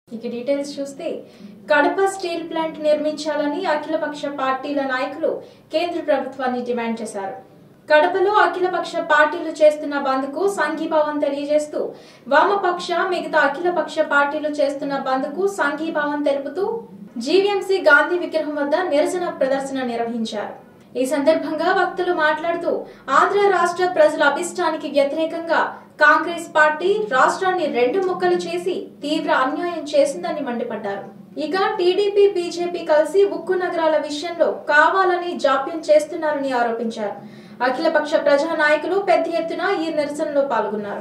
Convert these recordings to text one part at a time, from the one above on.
ఇక డీటెయిల్స్ చూస్తే Kadapa steel plant నిర్మించాలని అఖిలపక్ష పార్టీల నాయకులు కేంద్ర ప్రభుత్వాన్ని డిమాండ్ చేశారు. కడపలో అఖిలపక్ష పార్టీలు చేస్తున్న బంద్కు సంఘీభావం తెలియజేస్తూ వామపక్ష మిగతా అఖిలపక్ష పార్టీలు చేస్తున్న బంద్కు సంఘీభావం తెలుపుతూ జీవీఎంసీ గాంధీ విగ్రహం వద్ద నిరసన ప్రదర్శన నిర్వహించారు. ఈ సందర్భంగా వక్తలు మాట్లాడుతూ ఆంధ్ర రాష్ట్ర ప్రజల అభిష్టానికి వ్యతిరేకంగా కాంగ్రెస్ పార్టీ రాష్ట్రాన్ని రెండు ముక్కలు చేసి తీవ్ర అన్యాయం చేసిందని మండిపడ్డారు. ఇక టీడీపీ బీజేపీ కలిసి ఉక్కు నగరాల విషయంలో కావాలని జాప్యం చేస్తున్నారని ఆరోపించారు. అఖిలపక్ష ప్రజా నాయకులు పెద్ద ఎత్తున ఈ నిరసనలో పాల్గొన్నారు.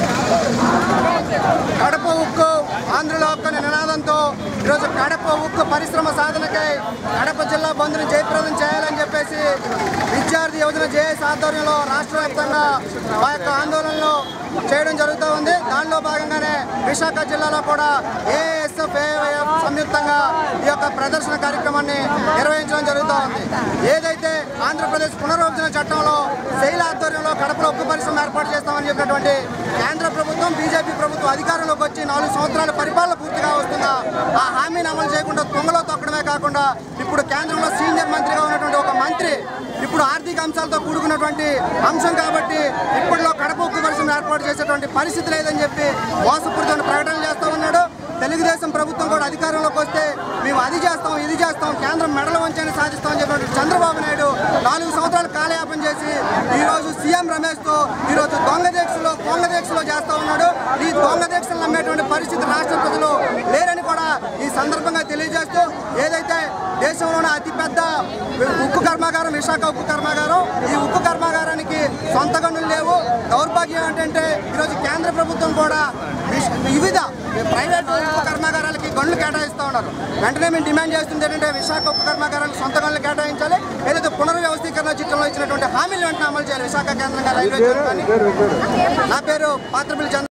కడప ఉక్కు ఆంధ్రలో ఒక్క నినాదంతో ఈరోజు కడప ఉక్కు పరిశ్రమ సాధనకై కడప జిల్లా బంద్ను జయప్రదం చేయాలని చెప్పేసి విద్యార్థి యువజన జేఏసీ ఆధ్వర్యంలో రాష్ట్ర వ్యాప్తంగా ఆ యొక్క ఆందోళనలు చేయడం జరుగుతూ ఉంది. దానిలో భాగంగానే విశాఖ జిల్లాలో కూడా ఏఎస్ఎఫ్ ఏవైఎఫ్ సంయుక్తంగా ఈ యొక్క ప్రదర్శన కార్యక్రమాన్ని నిర్వహించడం జరుగుతూ ఉంది. ఏదైతే ఆంధ్రప్రదేశ్ పునర్విభజన చట్టంలో శైల ఆధ్వర్యంలో కడపలో ఉక్కు పరిశ్రమ ఏర్పాటు చేస్తామని చెప్పినటువంటి కేంద్ర ప్రభుత్వం బీజేపీ ప్రభుత్వం అధికారంలోకి వచ్చి 4 సంవత్సరాల పరిపాలన పూర్తిగా వస్తుందా ఆ హామీని అమలు చేయకుండా తొంగలో తొక్కడమే కాకుండా ఇప్పుడు కేంద్రంలో సీనియర్ మంత్రిగా ఉన్నటువంటి ఒక మంత్రి ఇప్పుడు ఆర్థిక అంశాలతో కూడుకున్నటువంటి అంశం కాబట్టి ఇప్పటిలో కడప ఉక్కు పరిశ్రమ ఏర్పాటు చేసేటువంటి పరిస్థితి లేదని చెప్పి మోసపూరితమైన ప్రకటనలు చేస్తూ ఉన్నాడు. తెలుగుదేశం ప్రభుత్వం కూడా అధికారంలోకి వస్తే మేము అది చేస్తాం ఇది చేస్తాం కేంద్రం మెడల వంచని సాధిస్తామని చెప్పినటువంటి చంద్రబాబు నాయుడు 4 సంవత్సరాలు కాలయాపన చేసి ఈరోజు సీఎం రమేష్తో ఈరోజు దొంగ దీక్షలో చేస్తూ ఉన్నాడు. ఈ దొంగ దీక్షలు నమ్మేటువంటి పరిస్థితి రాష్ట్ర ప్రజలు లేరని కూడా ఈ సందర్భంగా తెలియజేస్తూ ఏదైతే దేశంలోనే అతిపెద్ద ఉక్కు కర్మాగారం విశాఖ ఉక్కు కర్మాగారం, ఈ ఉక్కు కర్మాగారానికి సొంత గనులు లేవు. దౌర్భాగ్యం ఏంటంటే ఈరోజు కేంద్ర ప్రభుత్వం కూడా వివిధ ప్రైవేట్ ఉక్కు కర్మాగారాలకి గనులు కేటాయిస్తూ ఉన్నారు. వెంటనే మేము డిమాండ్ చేస్తుంది ఏంటంటే విశాఖ ఉక్కు కర్మాగారాలకు సొంత గనులు కేటాయించాలి. ఏదైతే పునర్వ్యవస్థీకరణ చట్టంలో ఇచ్చినటువంటి హామీలు వెంటనే అమలు చేయాలి. విశాఖ కేంద్రంగా రైల్వే జోన్ కానీ. నా పేరు పాత్రపల్లి చంద్ర.